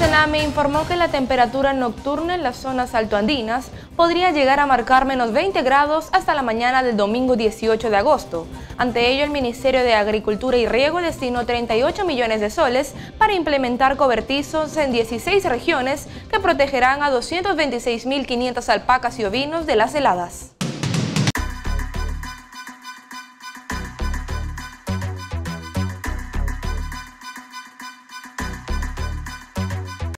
Sename informó que la temperatura nocturna en las zonas altoandinas podría llegar a marcar menos 20 grados hasta la mañana del domingo 18 de agosto. Ante ello, el Ministerio de Agricultura y Riego destinó 38 millones de soles para implementar cobertizos en 16 regiones que protegerán a 226.500 alpacas y ovinos de las heladas.